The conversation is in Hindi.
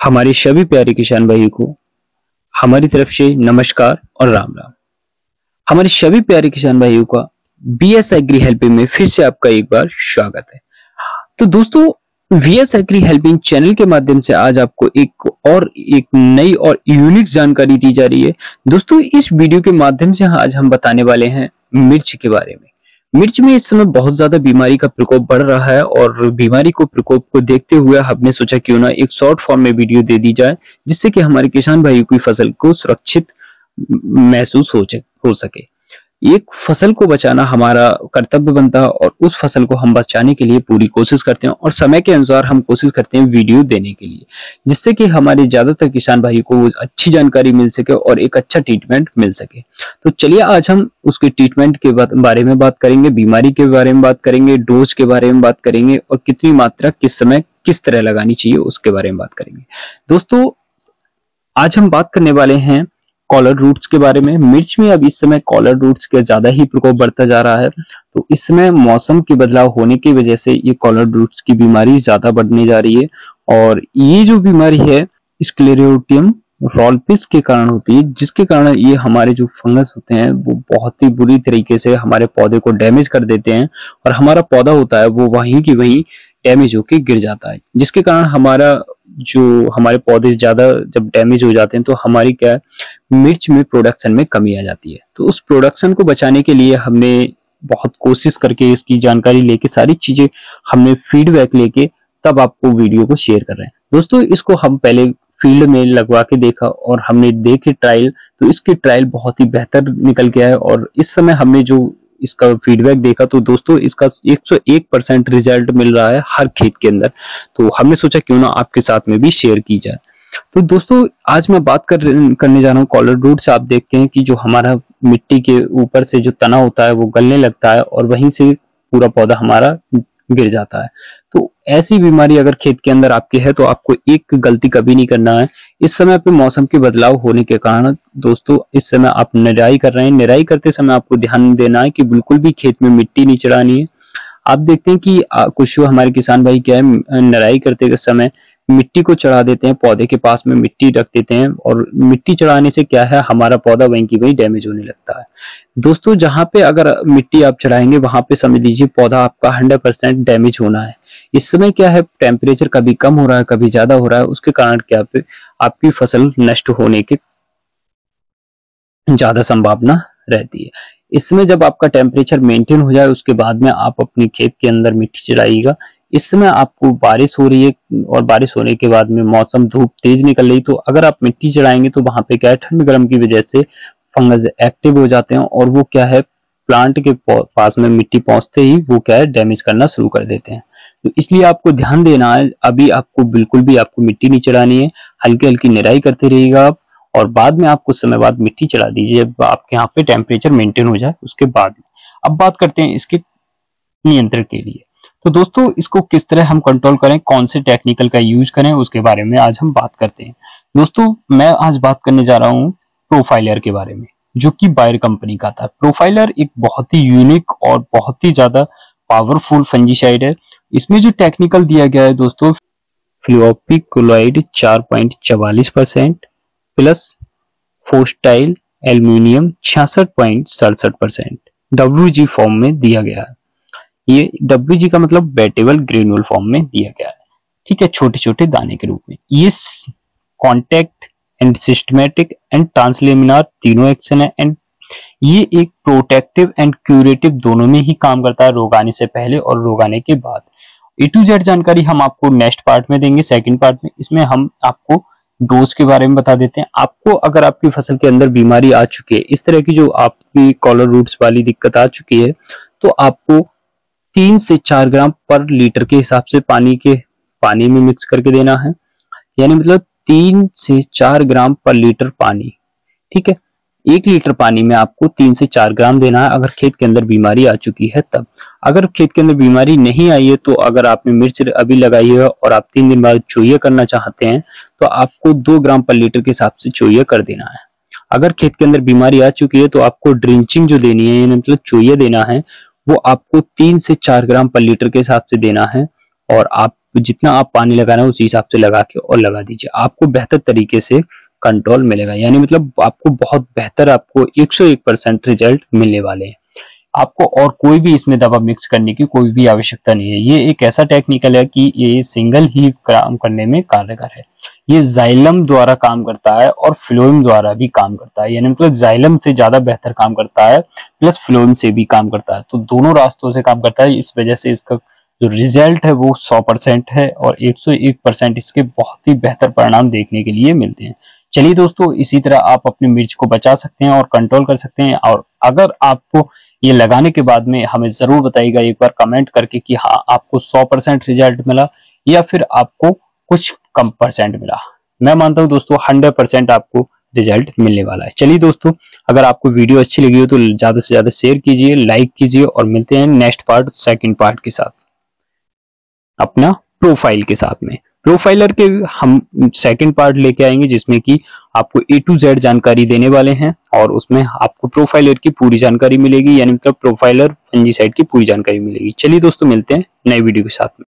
हमारे सभी प्यारे किसान भाइयों को हमारी तरफ से नमस्कार और राम राम। हमारे सभी प्यारे किसान भाइयों का बीएस एग्री हेल्पिंग में फिर से आपका एक बार स्वागत है। तो दोस्तों, बीएस एग्री हेल्पिंग चैनल के माध्यम से आज आपको एक नई और यूनिक जानकारी दी जा रही है। दोस्तों, इस वीडियो के माध्यम से आज हम बताने वाले हैं मिर्च के बारे में। मिर्च में इस समय बहुत ज्यादा बीमारी का प्रकोप बढ़ रहा है और बीमारी को प्रकोप को देखते हुए हमने सोचा क्यों ना एक शॉर्ट फॉर्म में वीडियो दे दी जाए, जिससे कि हमारे किसान भाइयों की फसल को सुरक्षित महसूस हो सके। एक फसल को बचाना हमारा कर्तव्य बनता है और उस फसल को हम बचाने के लिए पूरी कोशिश करते हैं और समय के अनुसार हम कोशिश करते हैं वीडियो देने के लिए, जिससे कि हमारे ज्यादातर किसान भाई को अच्छी जानकारी मिल सके और एक अच्छा ट्रीटमेंट मिल सके। तो चलिए आज हम उसके ट्रीटमेंट के बारे में बात करेंगे, बीमारी के बारे में बात करेंगे, डोज के बारे में बात करेंगे और कितनी मात्रा किस समय किस तरह लगानी चाहिए उसके बारे में बात करेंगे। दोस्तों, आज हम बात करने वाले हैं कॉलर रूट्स के बारे में। मिर्च में अब इस समय कॉलर रूट्स का ज्यादा ही प्रकोप बढ़ता जा रहा है। तो इस समय मौसम के बदलाव होने की वजह से ये कॉलर रूट्स की बीमारी ज्यादा बढ़ने जा रही है और ये जो बीमारी है स्क्लेरोटियम रोल्पिस के कारण होती है, जिसके कारण ये हमारे जो फंगस होते हैं वो बहुत ही बुरी तरीके से हमारे पौधे को डैमेज कर देते हैं और हमारा पौधा होता है वो वहीं की वहीं डैमेज होके गिर जाता है, जिसके कारण हमारे पौधे ज्यादा जब डैमेज हो जाते हैं तो हमारी क्या मिर्च में प्रोडक्शन में कमी आ जाती है। तो उस प्रोडक्शन को बचाने के लिए हमने बहुत कोशिश करके इसकी जानकारी लेके सारी चीजें हमने फीडबैक लेके तब आपको वीडियो को शेयर कर रहे हैं। दोस्तों, इसको हम पहले फील्ड में लगवा के देखा और हमने देखे ट्रायल, तो इसके ट्रायल बहुत ही बेहतर निकल के आए और इस समय हमने जो इसका फीडबैक देखा तो दोस्तों इसका 101% रिजल्ट मिल रहा है हर खेत के अंदर। तो हमने सोचा क्यों ना आपके साथ में भी शेयर की जाए। तो दोस्तों, आज मैं बात करने जा रहा हूँ कॉलर रूट से। आप देखते हैं कि जो हमारा मिट्टी के ऊपर से जो तना होता है वो गलने लगता है और वहीं से पूरा पौधा हमारा गिर जाता है। तो ऐसी बीमारी अगर खेत के अंदर आपके है तो आपको एक गलती कभी नहीं करना है। इस समय पे मौसम के बदलाव होने के कारण दोस्तों इस समय आप निराई कर रहे हैं, निराई करते समय आपको ध्यान देना है कि बिल्कुल भी खेत में मिट्टी नहीं चढ़ानी है। आप देखते हैं कि कुछ हमारे किसान भाई क्या है, निराई करते समय मिट्टी को चढ़ा देते हैं, पौधे के पास में मिट्टी रख देते हैं और मिट्टी चढ़ाने से क्या है हमारा पौधा वहीं की वहीं डैमेज होने लगता है। दोस्तों, जहां पे अगर मिट्टी आप चढ़ाएंगे वहां पे समझ लीजिए पौधा आपका 100% डैमेज होना है। इस समय क्या है टेम्परेचर कभी कम हो रहा है कभी ज्यादा हो रहा है, उसके कारण क्या पे आपकी फसल नष्ट होने के ज्यादा संभावना रहती है। इस समय जब आपका टेम्परेचर मेंटेन हो जाए उसके बाद में आप अपने खेत के अंदर मिट्टी चढ़ाइएगा। इस समय आपको बारिश हो रही है और बारिश होने के बाद में मौसम धूप तेज निकल रही, तो अगर आप मिट्टी चढ़ाएंगे तो वहां पे क्या है ठंड गर्म की वजह से फंगस एक्टिव हो जाते हैं और वो क्या है प्लांट के पास में मिट्टी पहुंचते ही वो क्या है डैमेज करना शुरू कर देते हैं। तो इसलिए आपको ध्यान देना है, अभी आपको बिल्कुल भी आपको मिट्टी नहीं चढ़ानी है, हल्की हल्की निराई करते रहिएगा आप और बाद में आप कुछ समय बाद मिट्टी चढ़ा दीजिए जब आपके यहाँ पे टेम्परेचर मेंटेन हो जाए उसके बाद में। अब बात करते हैं इसके नियंत्रण के लिए। तो दोस्तों, इसको किस तरह हम कंट्रोल करें, कौन से टेक्निकल का यूज करें, उसके बारे में आज हम बात करते हैं। दोस्तों, मैं आज बात करने जा रहा हूँ प्रोफाइलर के बारे में, जो कि बायर कंपनी का था। प्रोफाइलर एक बहुत ही यूनिक और बहुत ही ज्यादा पावरफुल फंजीसाइड है। इसमें जो टेक्निकल दिया गया है दोस्तों, fluopicolide 4.44% plus fosetyl aluminium 66.67% WG form में दिया गया है। ये WG का मतलब वेटेबल ग्रेन्यूल फॉर्म में दिया गया है, ठीक है, छोटे छोटे दाने के रूप में। ये contact and systematic and translaminar तीनों एक्शन है एंड ये एक प्रोटेक्टिव एंड क्यूरेटिव दोनों में ही काम करता है, रोग आने से पहले और रोग आने के बाद। A to Z जानकारी हम आपको नेक्स्ट पार्ट में देंगे, सेकंड पार्ट में। इसमें हम आपको डोज के बारे में बता देते हैं। आपको अगर आपकी फसल के अंदर बीमारी आ चुकी है, इस तरह की जो आपकी कॉलर रूट्स वाली दिक्कत आ चुकी है, तो आपको 3 से 4 ग्राम पर लीटर के हिसाब से पानी में मिक्स करके देना है, यानी मतलब 3 से 4 ग्राम पर लीटर पानी, ठीक है। 1 लीटर पानी में आपको 3 से 4 ग्राम देना है अगर खेत के अंदर बीमारी आ चुकी है तब। अगर खेत के अंदर बीमारी नहीं आई है, तो अगर आपने मिर्च अभी लगाई है और आप 3 दिन बाद चोइया करना चाहते हैं तो आपको 2 ग्राम पर लीटर के हिसाब से चोइया कर देना है। अगर खेत के अंदर बीमारी आ चुकी है तो आपको ड्रिंचिंग जो देनी है, मतलब चोइया देना है, वो आपको 3 से 4 ग्राम पर लीटर के हिसाब से देना है और आप जितना आप पानी लगा रहे हैं उसी हिसाब से लगा के और लगा दीजिए, आपको बेहतर तरीके से कंट्रोल मिलेगा। यानी मतलब आपको बहुत बेहतर, आपको 101% रिजल्ट मिलने वाले हैं। आपको और कोई भी इसमें दवा मिक्स करने की कोई भी आवश्यकता नहीं है। ये एक ऐसा टेक्निकल है कि ये सिंगल ही काम करने में कारगर है। ये जाइलम द्वारा काम करता है और फ्लोएम द्वारा भी काम करता है, यानी मतलब जाइलम से ज्यादा बेहतर काम करता है, प्लस फ्लोएम से भी काम करता है। तो दोनों रास्तों से काम करता है, इस वजह से इसका जो रिजल्ट है वो 100% है और 101% इसके बहुत ही बेहतर परिणाम देखने के लिए मिलते हैं। चलिए दोस्तों, इसी तरह आप अपनी मिर्च को बचा सकते हैं और कंट्रोल कर सकते हैं। और अगर आपको ये लगाने के बाद में हमें जरूर बताइएगा एक बार कमेंट करके कि हाँ आपको 100% रिजल्ट मिला या फिर आपको कुछ कम परसेंट मिला। मैं मानता हूँ दोस्तों 100% आपको रिजल्ट मिलने वाला है। चलिए दोस्तों, अगर आपको वीडियो अच्छी लगी हो तो ज्यादा से ज्यादा शेयर कीजिए, लाइक कीजिए और मिलते हैं नेक्स्ट पार्ट, सेकंड पार्ट के साथ, अपना प्रोफाइल के साथ में। प्रोफाइलर के हम सेकंड पार्ट लेके आएंगे जिसमें कि आपको A to Z जानकारी देने वाले हैं और उसमें आपको प्रोफाइलर की पूरी जानकारी मिलेगी, यानी मतलब प्रोफाइलर फंजीसाइड की पूरी जानकारी मिलेगी। चलिए दोस्तों, मिलते हैं नए वीडियो के साथ में।